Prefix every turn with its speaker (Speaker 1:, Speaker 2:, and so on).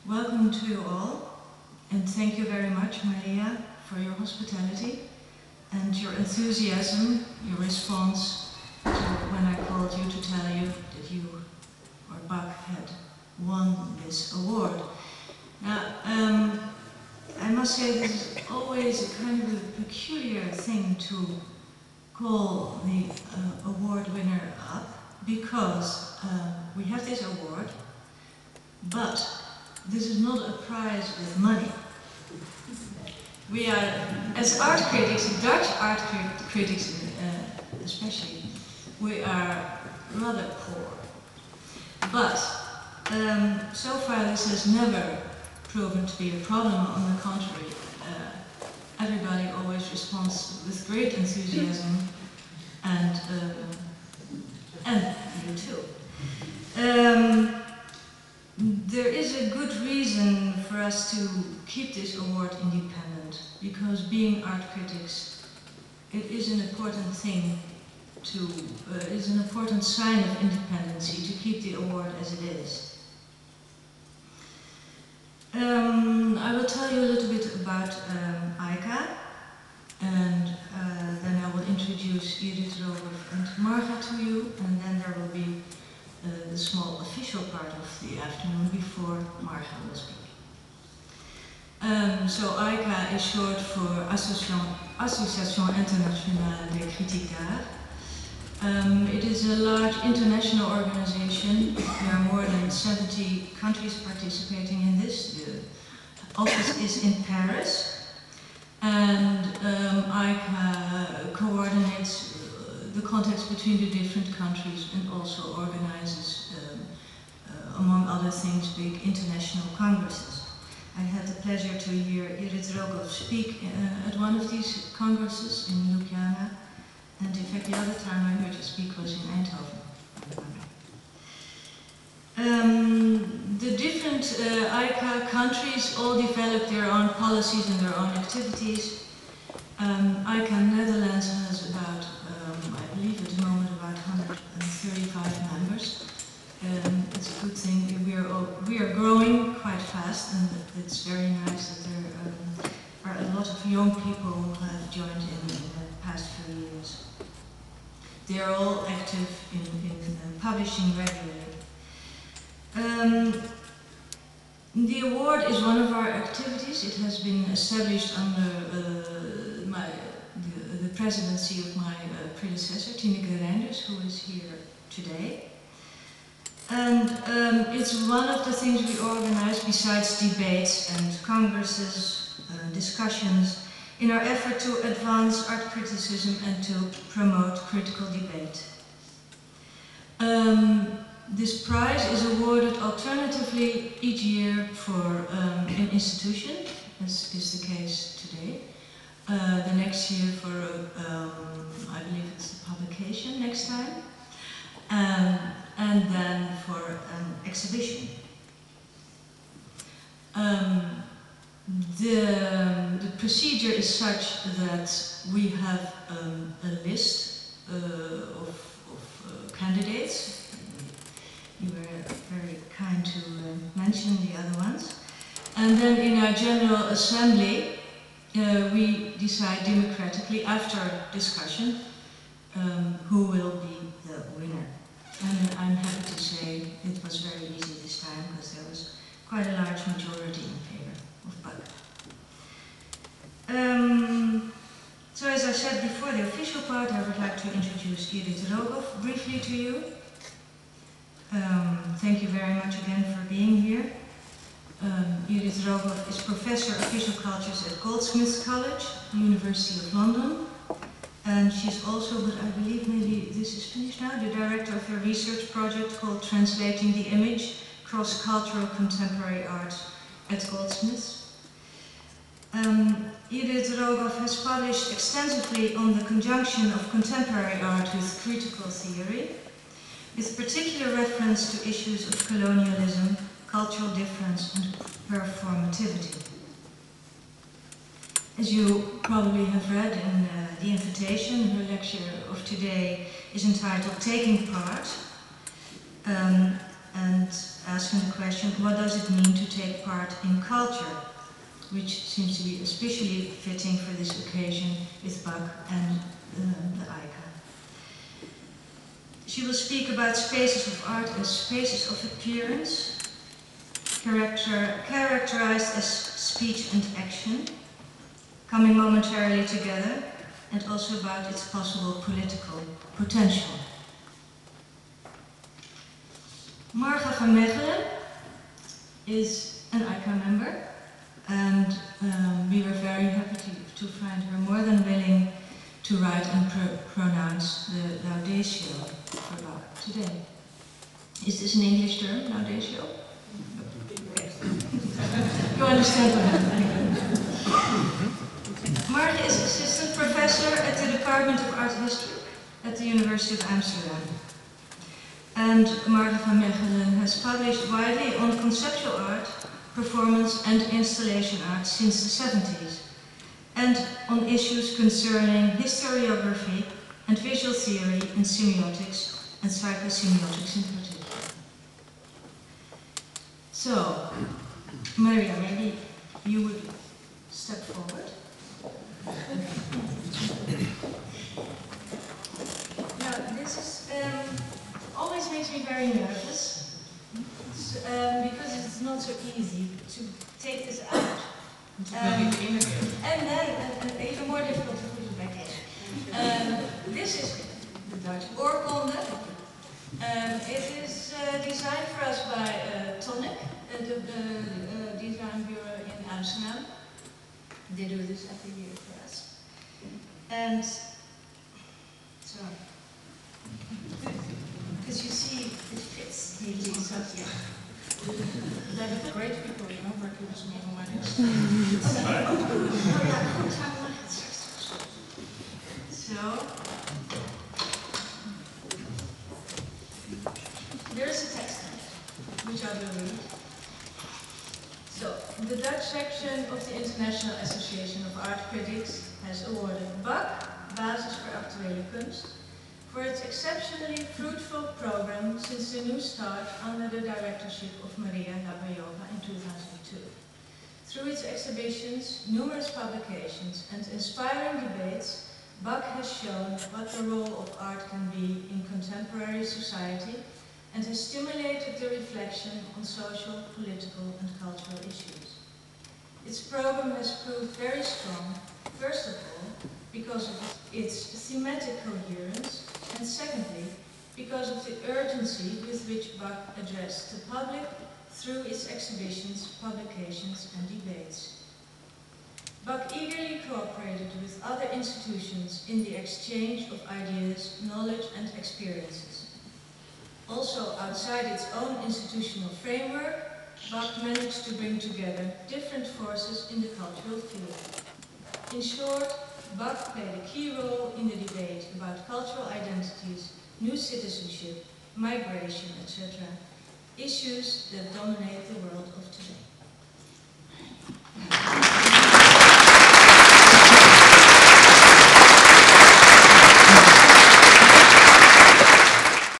Speaker 1: Welcome to you all, and thank you very much, Maria, for your hospitality and your enthusiasm, your response to when I called you to tell you that you or Bach had won this award. Now, I must say this is always a kind of a peculiar thing to call the award winner up, because we have this award, but this is not a prize with money. We are, as art critics, Dutch art critics especially, we are rather poor. But so far this has never proven to be a problem. On the contrary, everybody always responds with great enthusiasm, and you too. There is a good reason for us to keep this award independent, because being art critics, it is an important thing to, is an important sign of independency to keep the award as it is. I will tell you a little bit about ICA, and then I will introduce Edith Rogoff and Marga to you, and then there will be the small official part of the afternoon before Marga will speak. So ICA is short for Association Internationale des Critiques d'Art. It is a large international organization. There are more than 70 countries participating in this. The office is in Paris, and ICA coordinates the contacts between the different countries and also organizes, among other things, big international congresses. I had the pleasure to hear Edith Rogoff speak at one of these congresses in Ljubljana, and in fact the other time I heard her speak was in Eindhoven. The different ICA countries all develop their own policies and their own activities. ICA Netherlands has about, I believe at the moment, about 135 members. It's a good thing. We are growing quite fast, and it's very nice that there are a lot of young people who have joined in the past few years. They are all active in publishing regularly. The award is one of our activities. It has been established under the presidency of my predecessor, Tineke Reinders, who is here today. And it's one of the things we organize besides debates and congresses, discussions, in our effort to advance art criticism and to promote critical debate. This prize is awarded alternatively each year for an institution, as is the case today. The next year for, I believe it's a publication next time, and then for an exhibition. The procedure is such that we have a list of candidates. You were very kind to mention the other ones. And then in our General Assembly, we decide democratically, after discussion, who will be the winner. And I'm happy to say it was very easy this time, because there was quite a large majority in favor of Bach. So as I said before the official part, I would like to introduce Edith Rogoff briefly to you. Thank you very much again for being here. Edith Rogoff is Professor of Visual Cultures at Goldsmiths College, University of London. And she's also, but I believe maybe this is finished now, the director of a research project called Translating the Image, Cross-Cultural Contemporary Art at Goldsmiths. Edith Rogoff has published extensively on the conjunction of contemporary art with critical theory, with particular reference to issues of colonialism, cultural difference, and performativity. As you probably have read in the invitation, her lecture of today is entitled Taking Part. and asking the question, what does it mean to take part in culture? Which seems to be especially fitting for this occasion with Bach and the ICA. She will speak about spaces of art as spaces of appearance, characterized as speech and action, coming momentarily together, and also about its possible political potential. Marga van Mechelen is an ICA member, and we were very happy to find her more than willing to write and pronounce the Laudatio for Bach today. Is this an English term, Laudatio? You understand what I'm thinking. Marga is assistant professor at the Department of Art History at the University of Amsterdam. And Marga van Mechelen has published widely on conceptual art, performance and installation art since the 70s, and on issues concerning historiography and visual theory in semiotics and psychosemiotics in particular. So, Maria, maybe you would step forward. Now, this is always makes me very nervous because it's not so easy to take this out. And then even more difficult to put it back in. This is the Dutch oorkonde. It is designed for us by Tonic, the design bureau in Amsterdam. They do this every year for us. And so, because you see, it fits neatly, so yeah. They have great people, you know, working with me on my desk. So, there is a text which I will read. So, the Dutch section of the International Association of Art Critics has awarded Bach, Basis voor Actuele Kunst, for its exceptionally fruitful program since the new start under the directorship of Maria Labajova in 2002. Through its exhibitions, numerous publications and inspiring debates, Bach has shown what the role of art can be in contemporary society and has stimulated the reflection on social, political and cultural issues. Its program has proved very strong, first of all, because of its thematic coherence, and secondly, because of the urgency with which Bach addressed the public through its exhibitions, publications and debates. Bach eagerly cooperated with other institutions in the exchange of ideas, knowledge and experiences. Also, outside its own institutional framework, Bach managed to bring together different forces in the cultural field. In short, Bach played a key role in the debate about cultural identities, new citizenship, migration, etc., issues that dominate the world of